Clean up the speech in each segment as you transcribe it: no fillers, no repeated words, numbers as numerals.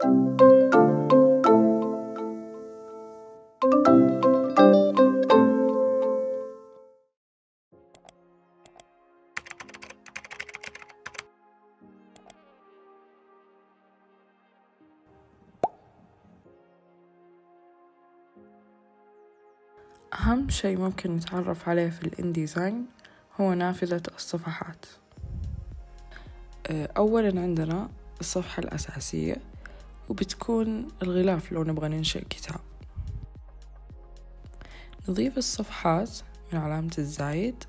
أهم شيء ممكن نتعرف عليه في الإنديزاين هو نافذة الصفحات. أولاً عندنا الصفحة الأساسية، وبتكون الغلاف لو نبغى ننشئ كتاب. نضيف الصفحات من علامة الزايد،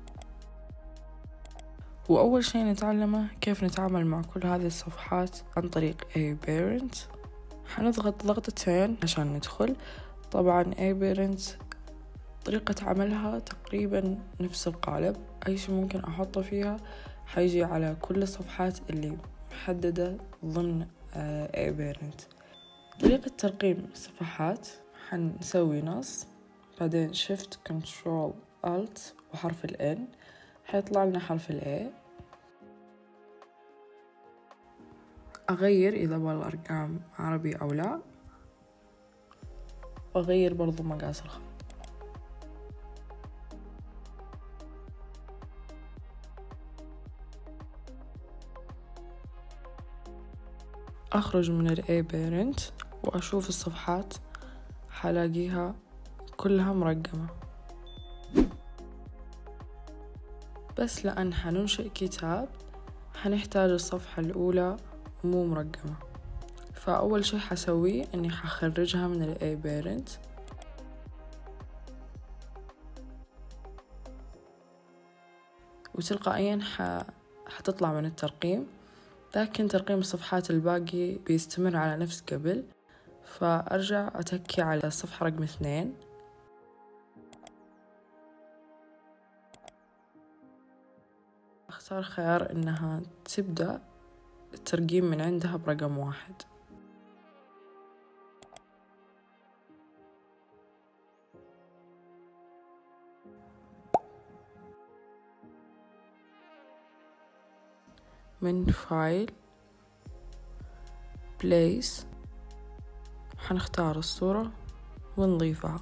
وأول شيء نتعلمه كيف نتعامل مع كل هذه الصفحات عن طريق aParent. حنضغط ضغطتين عشان ندخل. طبعاً aParent طريقة عملها تقريبا نفس القالب، أي شيء ممكن أحطه فيها حيجي على كل الصفحات اللي محددة ضمن aParent. طريقة ترقيم الصفحات حنسوي نص، بعدين Shift Ctrl Alt وحرف ال N، حيطلع لنا حرف ال A. أغير إذا أبغى الأرقام عربي أو لا، وأغير برضو مقاس الخط. أخرج من aParent وأشوف الصفحات، حلاقيها كلها مرقمة، بس لأن حننشئ كتاب حنحتاج الصفحة الأولى مو مرقمة. فأول شي حسويه أني حخرجها من aParent، وتلقائيا حتطلع من الترقيم، لكن ترقيم الصفحات الباقي بيستمر على نفس قبل. فأرجع أتكي على الصفحة رقم 2، أختار خيار إنها تبدأ الترقيم من عندها برقم 1. من فايل بليس حنختار الصورة ونضيفها.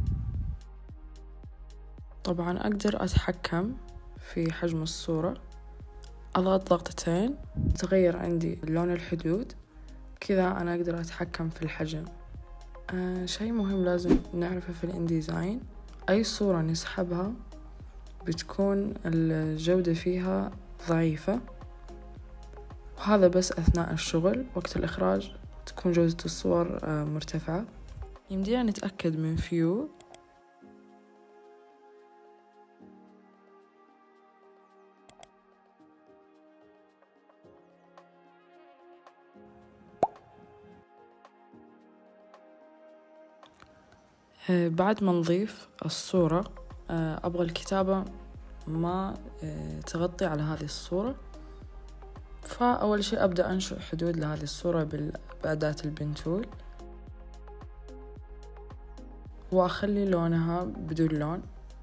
طبعا أقدر أتحكم في حجم الصورة، أضغط ضغطتين تغير عندي لون الحدود، كذا أنا أقدر أتحكم في الحجم. شيء مهم لازم نعرفه في الإنديزاين، أي صورة نسحبها بتكون الجودة فيها ضعيفة، وهذا بس أثناء الشغل. وقت الإخراج تكون جودة الصور مرتفعة. يمدينا نتأكد من فيو، بعد ما نضيف الصورة أبغى الكتابة ما تغطي على هذه الصورة. فأول شيء أبدأ أنشئ حدود لهذه الصورة بأداة البن تول، وأخلي لونها بدون لون.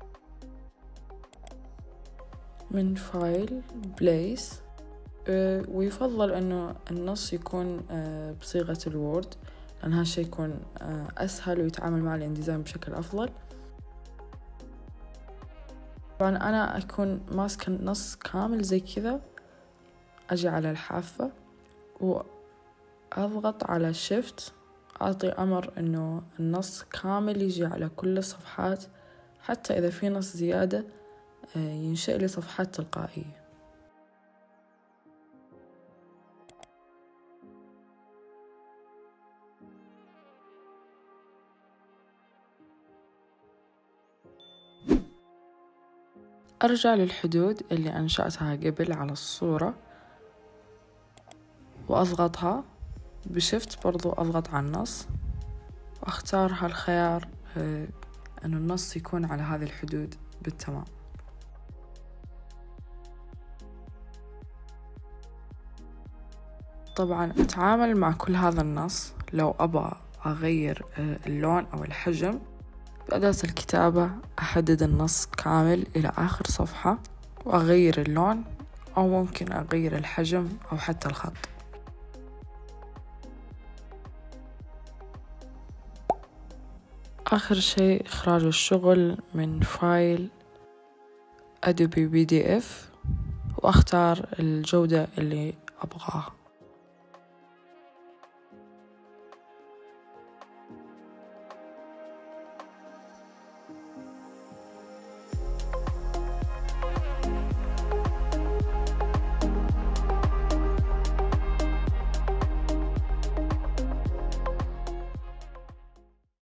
من فايل بليس، ويفضل أنه النص يكون بصيغة الوورد، لأن هالشي يكون أسهل ويتعامل مع الإنديزاين بشكل أفضل. طبعا أنا أكون ماسكة النص كامل زي كذا، أجي على الحافة وأضغط على شيفت، أعطي أمر أنه النص كامل يجي على كل الصفحات، حتى إذا في نص زيادة ينشئ لي صفحات تلقائية. أرجع للحدود اللي أنشأتها قبل على الصورة وأضغطها بشفت، برضو أضغط على النص وأختار هالخيار أنه النص يكون على هذه الحدود بالتمام. طبعا أتعامل مع كل هذا النص لو أبغى أغير اللون أو الحجم بأداة الكتابة، أحدد النص كامل إلى آخر صفحة وأغير اللون، أو ممكن أغير الحجم أو حتى الخط. آخر شيء إخراج الشغل من فايل Adobe PDF، وأختار الجودة اللي أبغاها.